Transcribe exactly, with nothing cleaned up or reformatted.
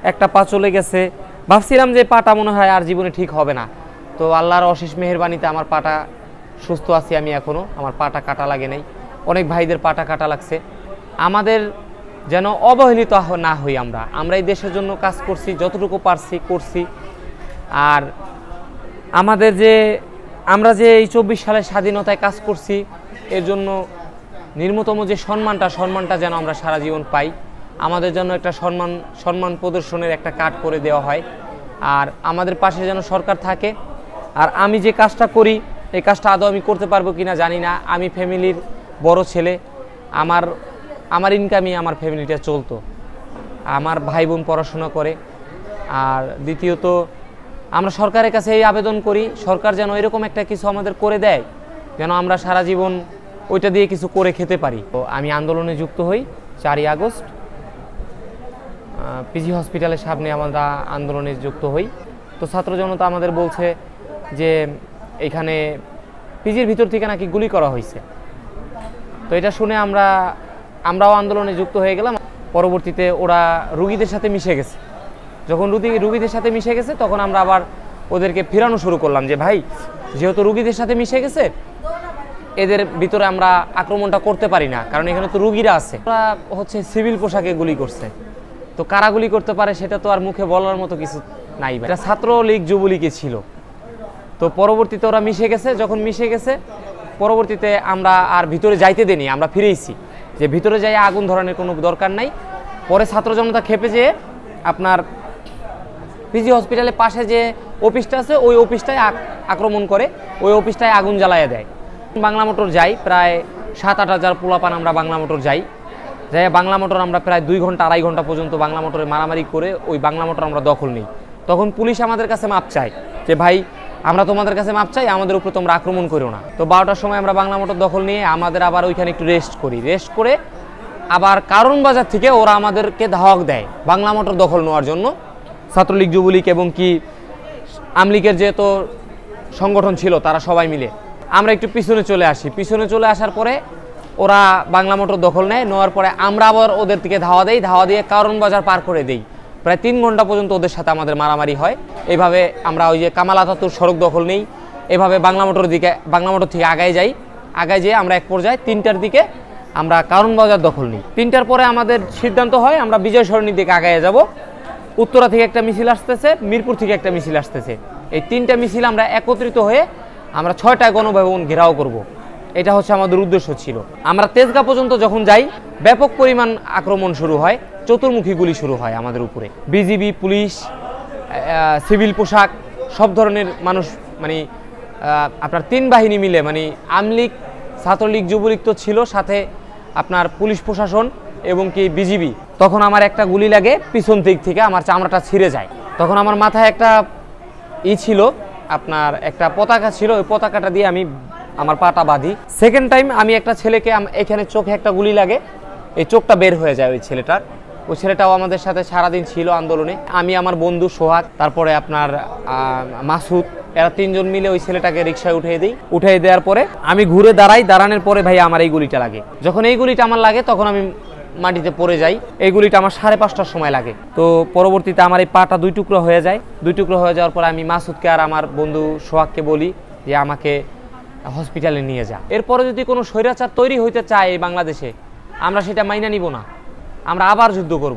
একটা পা চলে গেছে, ভাবছিলাম যে পাটা মনে হয় আর জীবনে ঠিক হবে না। তো আল্লাহর অশেষ মেহেরবানিতে আমার পাটা সুস্থ আছি আমি এখনও, আমার পাটা কাটা লাগে নাই। অনেক ভাইদের পাটা কাটা লাগছে। আমাদের যেন অবহেলিত না হই, আমরা আমরা এই দেশের জন্য কাজ করছি, যতটুকু পারছি করছি। আর আমাদের যে আমরা যে এই চব্বিশ সালের স্বাধীনতায় কাজ করছি, এর জন্য নিম্নতম যে সম্মানটা সম্মানটা যেন আমরা সারা জীবন পাই। আমাদের জন্য একটা সম্মান সম্মান প্রদর্শনের একটা কার্ড করে দেওয়া হয়। আর আমাদের পাশে যেন সরকার থাকে। আর আমি যে কাজটা করি এই কাজটা আদৌ আমি করতে পারবো কিনা জানি না। আমি ফ্যামিলির বড় ছেলে, আমার আমার ইনকামই আমার ফ্যামিলিটা চলতো। আমার ভাই বোন পড়াশোনা করে। আর দ্বিতীয়ত আমরা সরকারের কাছে এই আবেদন করি, সরকার যেন এরকম একটা কিছু আমাদের করে দেয়, যেন আমরা সারা জীবন ওইটা দিয়ে কিছু করে খেতে পারি। তো আমি আন্দোলনে যুক্ত হই চারই আগস্ট, পিজি হসপিটালের সামনে আমরা আন্দোলনে যুক্ত হই। তো ছাত্র জনতা আমাদের বলছে যে এখানে পিজির ভিতর থেকে নাকি গুলি করা হয়েছে। তো এটা শুনে আমরা আমরাও আন্দোলনে যুক্ত হয়ে গেলাম। পরবর্তীতে ওরা রুগীদের সাথে মিশে গেছে। যখন রুগী রুগীদের সাথে মিশে গেছে তখন আমরা আবার ওদেরকে ফেরানো শুরু করলাম যে ভাই, যেহেতু রুগীদের সাথে মিশে গেছে, এদের ভিতরে আমরা আক্রমণটা করতে পারি না, কারণ এখানে তো রুগীরা আছে। ওরা হচ্ছে সিভিল পোশাকে গুলি করছে। তো কারা গুলি করতে পারে সেটা তো আর মুখে বলার মতো কিছু নাই। এটা ছাত্রলীগ যুবলীগে ছিল। তো পরবর্তীতে ওরা মিশে গেছে। যখন মিশে গেছে পরবর্তীতে আমরা আর ভিতরে যাইতে দেনি, আমরা ফিরেইছি যে ভিতরে যাই আগুন ধরানোর কোনো দরকার নাই। পরে ছাত্র জনতা খেপে যেয়ে আপনার পিজি হসপিটালের পাশে যে অফিসটা আছে ওই অফিসটায় আক্রমণ করে, ওই অফিসটায় আগুন জ্বালাইয়া দেয়। বাংলা মোটর যাই, প্রায় সাত আট হাজার পোলাপান আমরা বাংলা মোটর যাই। যাই বাংলা মোটর আমরা প্রায় দুই ঘন্টা আড়াই ঘন্টা পর্যন্ত বাংলা মোটরে মারামারি করে ওই বাংলা মোটর আমরা দখল নিই। তখন পুলিশ আমাদের কাছে মাপ চায় যে ভাই, আমরা তোমাদের কাছে মাপ চাই, আমাদের উপরে তোমরা আক্রমণ করো না। তো বারোটার সময় আমরা বাংলা মোটর দখল নিয়ে আমাদের আবার ওইখানে একটু রেস্ট করি। রেস্ট করে আবার কারণ বাজার থেকে ওরা আমাদেরকে ধাওয়াক দেয় বাংলা মোটর দখল নেওয়ার জন্য। ছাত্রলীগ যুবলীগ এবং কি আমলীগের যে তো সংগঠন ছিল তারা সবাই মিলে আমরা একটু পিছনে চলে আসি। পিছনে চলে আসার পরে ওরা বাংলা মোটর দখল নেয়। নেওয়ার পরে আমরা আবার ওদের দিকে ধাওয়া দেই, ধাওয়া দিয়ে কারণ বাজার পার করে দেই। প্রায় তিন ঘন্টা পর্যন্ত ওদের সাথে আমাদের মারামারি হয়। এইভাবে আমরা ওই যে কামাল আতাতুর সড়ক দখল নেই। এভাবে বাংলা মোটর দিকে বাংলা মোটর থেকে আগায় যাই। আগায় যেয়ে আমরা এক পর্যায়ে তিনটার দিকে আমরা কারণ বাজার দখল নিই। তিনটার পরে আমাদের সিদ্ধান্ত হয় আমরা বিজয় সরণির দিকে আগায় যাব। উত্তরা থেকে একটা মিছিল আসতেছে, মিরপুর থেকে একটা মিছিল আসতেছে। এই তিনটা মিছিল আমরা একত্রিত হয়ে আমরা ছয়টা গণভবন ঘেরাও করব। এটা হচ্ছে আমাদের উদ্দেশ্য ছিল। আমরা তেজগাঁ পর্যন্ত যখন যাই ব্যাপক পরিমাণ আক্রমণ শুরু হয়, চতুর্মুখী গুলি শুরু হয় আমাদের উপরে। বিজিবি, পুলিশ, সিভিল পোশাক, সব ধরনের মানুষ, মানে আপনার তিন বাহিনী মিলে, মানে আমলীগ, ছাত্রলীগ, যুবলীগ তো ছিল, সাথে আপনার পুলিশ প্রশাসন এবং কি বিজিবি। তখন আমার একটা গুলি লাগে পিছন দিক থেকে, আমার চামড়াটা ছিঁড়ে যায়। তখন আমার মাথায় একটা ই ছিল, আপনার একটা পতাকা ছিল, ওই পতাকাটা দিয়ে আমি আমার পাটা বাঁধি। সেকেন্ড টাইম আমি একটা ছেলেকে এখানে চোখে একটা গুলি লাগে, এই চোখটা বের হয়ে যায় ওই ছেলেটার। ওই ছেলেটাও আমাদের সাথে সারাদিন ছিল আন্দোলনে। আমি, আমার বন্ধু সোহাগ, তারপরে আপনার মাসুদ, এরা তিনজন মিলে ওই ছেলেটাকে রিক্সায় উঠিয়ে দিই। উঠিয়ে দেওয়ার পরে আমি ঘুরে দাঁড়াই। দাঁড়ানোর পরে ভাই আমার এই গুলিটা লাগে। যখন এই গুলিটা আমার লাগে তখন আমি মাটিতে পড়ে যাই। এই গুলিটা আমার সাড়ে পাঁচটার সময় লাগে। তো পরবর্তীতে আমার এই পাটা দুই টুকরো হয়ে যায়। দুই টুকরো হয়ে যাওয়ার পরে আমি মাসুদকে আর আমার বন্ধু সোহাগকে বলি যে আমাকে হসপিটালে নিয়ে যা। এরপরে যদি কোনো স্বৈরাচার তৈরি হইতে চায় এই বাংলাদেশে, আমরা সেটা মাইনা নিব না, আমরা আবার যুদ্ধ করব।